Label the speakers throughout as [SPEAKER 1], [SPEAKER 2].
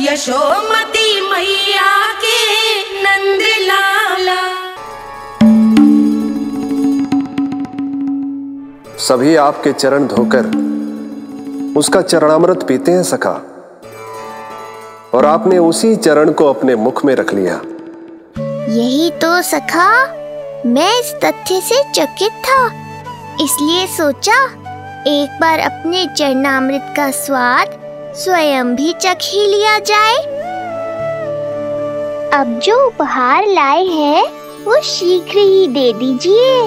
[SPEAKER 1] यशोमती मैया के नंद लाला।
[SPEAKER 2] सभी आपके चरण धोकर उसका चरणामृत पीते हैं सखा, और आपने उसी चरण को अपने मुख में रख लिया।
[SPEAKER 3] यही तो सखा, मैं इस तथ्य से चकित था, इसलिए सोचा एक बार अपने चरणामृत का स्वाद स्वयं भी चख ही लिया जाए। अब जो उपहार लाए हैं वो शीघ्र ही दे दीजिए।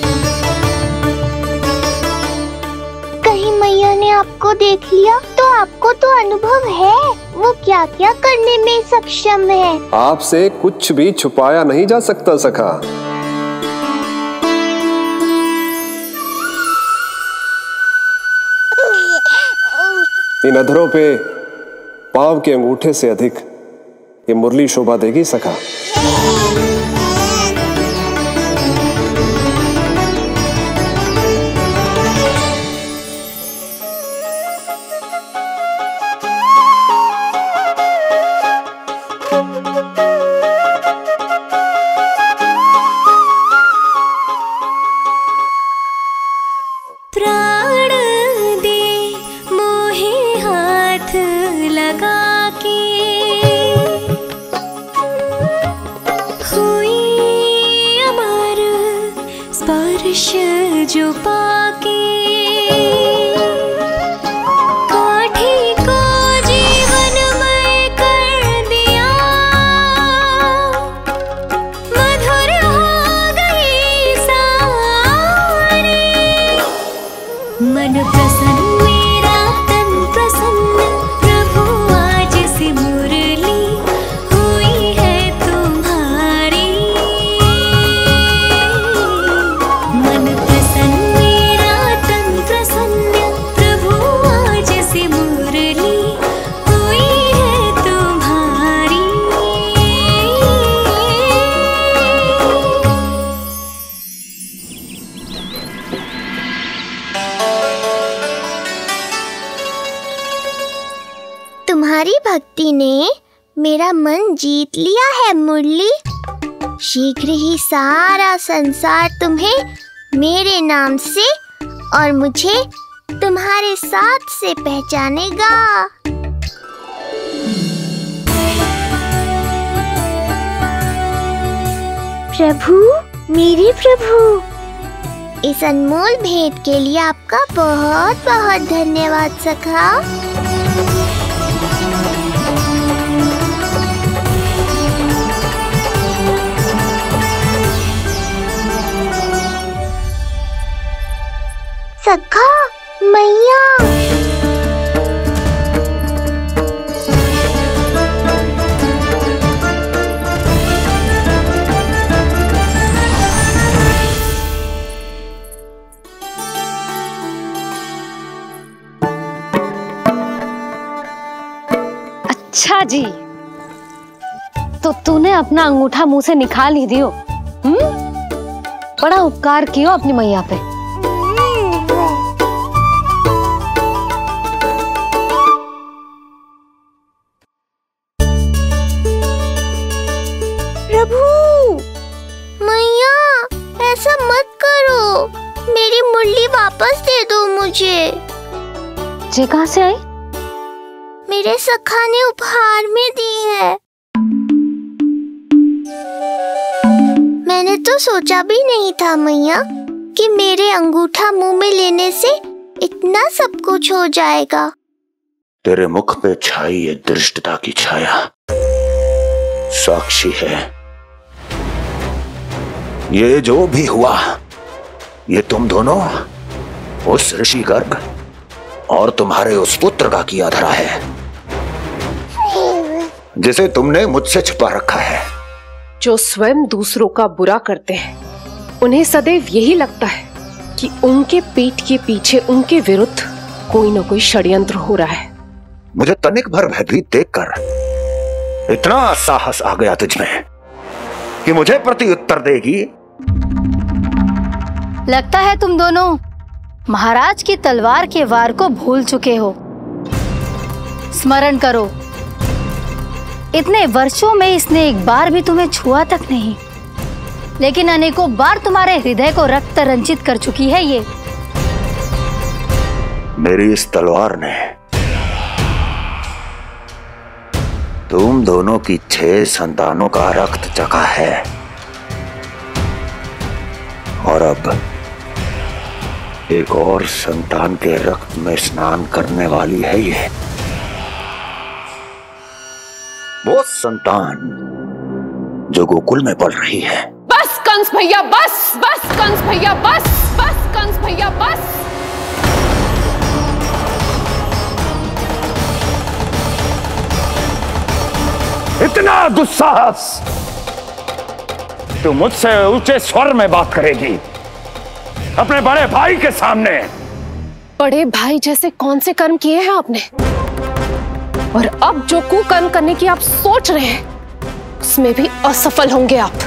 [SPEAKER 3] कहीं मैया ने आपको देख लिया तो आपको तो अनुभव है वो क्या क्या करने में सक्षम है।
[SPEAKER 2] आपसे कुछ भी छुपाया नहीं जा सकता सखा। इन अधरों पे पांव के अंगूठे से अधिक ये मुरली शोभा देगी सखा।
[SPEAKER 4] जो पाके काठी को जीवनमय कर दिया, मधुर हो गई सारी। मन प्रसन्न मेरा तन प्रसन्न, प्रभु आज से मुरली हुई है तुम्हारी। मन
[SPEAKER 3] तुम्हारी भक्ति ने मेरा मन जीत लिया है मुरली। शीघ्र ही सारा संसार तुम्हें मेरे नाम से और मुझे तुम्हारे साथ से पहचानेगा। प्रभु, मेरे प्रभु, इस अनमोल भेंट के लिए आपका बहुत बहुत धन्यवाद सखा। सखा, मैया,
[SPEAKER 5] अच्छा जी, तो तूने अपना अंगूठा मुंह से निकाल ही दियो। बड़ा उपकार कियो अपनी मैया पे।
[SPEAKER 3] प्रभु, मैया, ऐसा मत करो, मेरी मुरली वापस दे दो मुझे।
[SPEAKER 5] ये कहाँ से आई?
[SPEAKER 3] मेरे सखा ने उपहार में दी है। मैंने तो सोचा भी नहीं था मैया कि मेरे अंगूठा मुंह में लेने से इतना सब कुछ हो जाएगा।
[SPEAKER 6] तेरे मुख पे छाई ये दृष्टता की छाया साक्षी है। ये जो भी हुआ, ये तुम दोनों, उस ऋषि गर्ग और तुम्हारे उस पुत्र का किया धरा है, जिसे तुमने मुझसे छुपा रखा है।
[SPEAKER 7] जो स्वयं दूसरों का बुरा करते हैं, उन्हें सदैव यही लगता है कि उनके पीठ के पीछे उनके विरुद्ध कोई न कोई षड्यंत्र हो रहा है।
[SPEAKER 6] मुझे तनिक भर भयभीत देखकर इतना साहस आ गया तुझमें कि मुझे प्रत्युत्तर देगी।
[SPEAKER 8] लगता है तुम दोनों महाराज की तलवार के वार को भूल चुके हो। स्मरण करो, इतने वर्षों में इसने एक बार भी तुम्हें छुआ तक नहीं, लेकिन अनेकों बार तुम्हारे हृदय को रक्त रंजित कर चुकी है ये।
[SPEAKER 6] मेरी इस तलवार ने तुम दोनों की 6 संतानों का रक्त चखा है, और अब एक और संतान के रक्त में स्नान करने वाली है ये, वो संतान जो गोकुल में पल रही है।
[SPEAKER 7] बस कंस भैया बस, बस कंस भैया बस, बस कंस भैया बस।
[SPEAKER 6] इतना दुस्साहस! तू मुझसे ऊंचे स्वर में बात करेगी अपने बड़े भाई के सामने?
[SPEAKER 7] बड़े भाई जैसे कौन से कर्म किए हैं आपने? और अब जो कुकर्म करने की आप सोच रहे हैं उसमें भी असफल होंगे आप।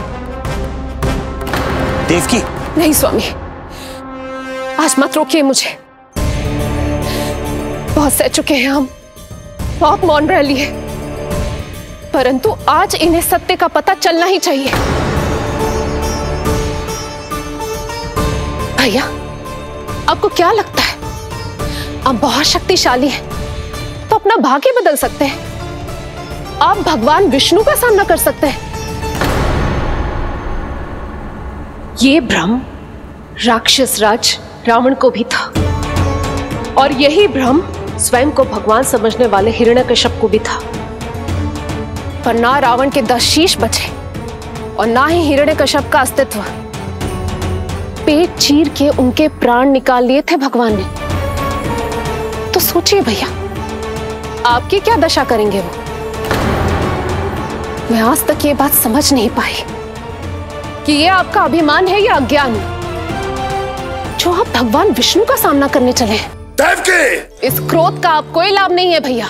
[SPEAKER 6] देवकी!
[SPEAKER 7] नहीं स्वामी, आज मत रोकिए मुझे। बहुत सह चुके हैं हम, बहुत मौन रह लिए, परंतु आज इन्हें सत्य का पता चलना ही चाहिए। भैया, आपको क्या लगता है आप बहुत शक्तिशाली हैं तो अपना भाग्य बदल सकते हैं? आप भगवान विष्णु का सामना कर सकते हैं। ये भ्रम राक्षस राज रावण को भी था, और यही भ्रम स्वयं को भगवान समझने वाले हिरण्यकश्यप को भी था। पर ना रावण के 10 शीश बचे और ना ही हिरण्यकश्यप का अस्तित्व। पेट चीर के उनके प्राण निकाल लिए थे भगवान ने। तो सोचिए भैया, आपकी क्या दशा करेंगे वो? मैं आज तक ये बात समझ नहीं पाई कि ये आपका अभिमान है या अज्ञान, जो आप भगवान विष्णु का सामना करने चले हैं।
[SPEAKER 6] देवकी!
[SPEAKER 7] इस क्रोध का आप कोई लाभ नहीं है भैया।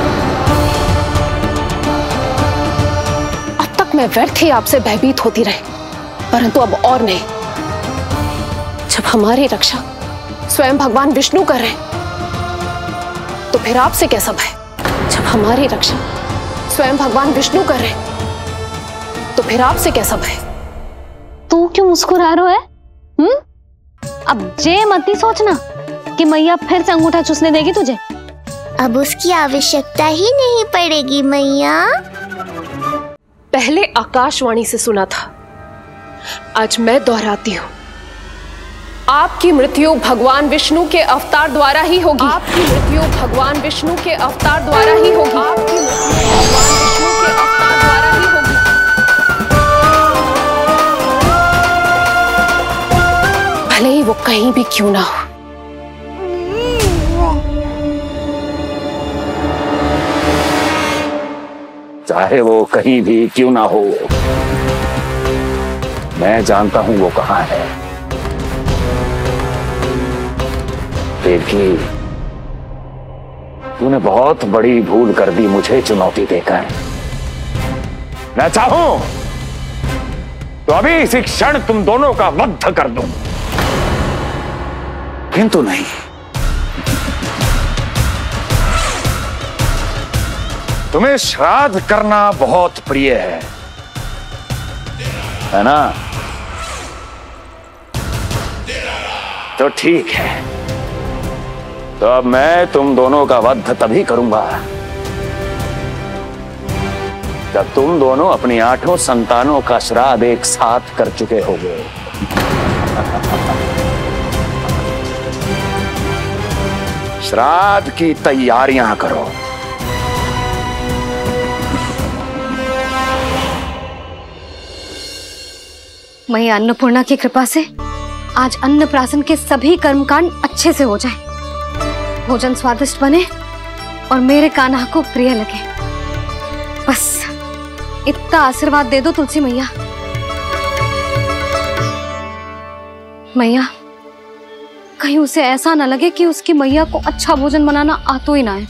[SPEAKER 7] अब तक मैं व्यर्थ ही आपसे भयभीत होती रही, परंतु अब और नहीं। जब हमारी रक्षा स्वयं भगवान विष्णु कर रहे हैं तो फिर आपसे कैसा भय? जब हमारी रक्षा स्वयं भगवान विष्णु कर रहे हैं तो फिर आपसे कैसा भय?
[SPEAKER 5] तू क्यों मुस्कुरा रहा है? अब जे मत ही सोचना कि मैया फिर से अंगूठा चूसने देगी तुझे।
[SPEAKER 3] अब उसकी आवश्यकता ही नहीं पड़ेगी मैया।
[SPEAKER 7] पहले आकाशवाणी से सुना था, आज मैं दोहराती हूं, आपकी मृत्यु भगवान विष्णु के अवतार द्वारा ही होगी। आपकी मृत्यु भगवान विष्णु के अवतार द्वारा ही होगी। आपकी मृत्यु भगवान विष्णु के अवतार द्वारा ही होगी। भले ही वो कहीं भी क्यों ना हो।
[SPEAKER 6] चाहे वो कहीं भी क्यों ना हो, मैं जानता हूं वो कहां है। देवकी, तूने बहुत बड़ी भूल कर दी मुझे चुनौती देकर। मैं चाहूं तो अभी इसी क्षण तुम दोनों का वध कर दूं, किंतु नहीं। तुम्हें श्राद्ध करना बहुत प्रिय है ना? तो ठीक है, तो अब मैं तुम दोनों का वध तभी करूंगा जब तुम दोनों अपनी 8 संतानों का श्राद्ध एक साथ कर चुके होगे। श्राद्ध की तैयारियां करो।
[SPEAKER 5] मैया अन्नपूर्णा की कृपा से आज अन्नप्राशन के सभी कर्मकांड अच्छे से हो जाए, भोजन स्वादिष्ट बने और मेरे कान्हा को प्रिय लगे। बस इतना आशीर्वाद दे दो तुलसी मैया। मैया, कहीं उसे ऐसा ना लगे कि उसकी मैया को अच्छा भोजन बनाना आता ही ना है।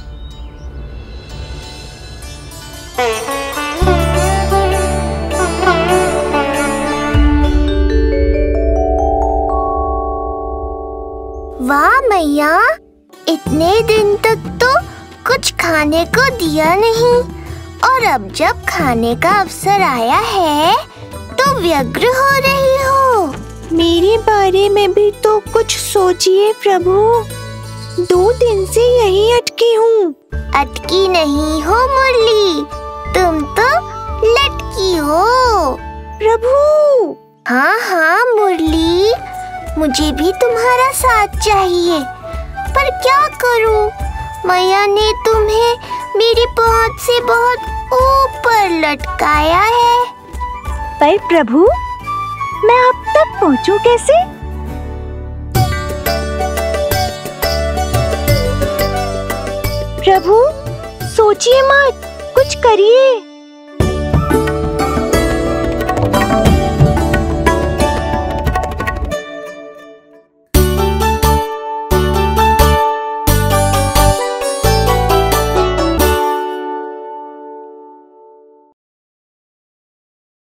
[SPEAKER 3] वाह मैया, इतने दिन तक तो कुछ खाने को दिया नहीं और अब जब खाने का अवसर आया है तो व्यग्र हो रही हो।
[SPEAKER 9] मेरे बारे में भी तो कुछ सोचिए प्रभु। 2 दिन से यहीं अटकी हूँ।
[SPEAKER 3] अटकी नहीं हो मुरली, तुम तो लटकी हो।
[SPEAKER 9] प्रभु।
[SPEAKER 3] हाँ हाँ मुरली, मुझे भी तुम्हारा साथ चाहिए, पर क्या करूं? मैया ने तुम्हें मेरी पहुंच से बहुत ऊपर लटकाया है।
[SPEAKER 9] पर प्रभु, मैं अब तक पहुंचूं कैसे? प्रभु, सोचिए मत, कुछ करिए।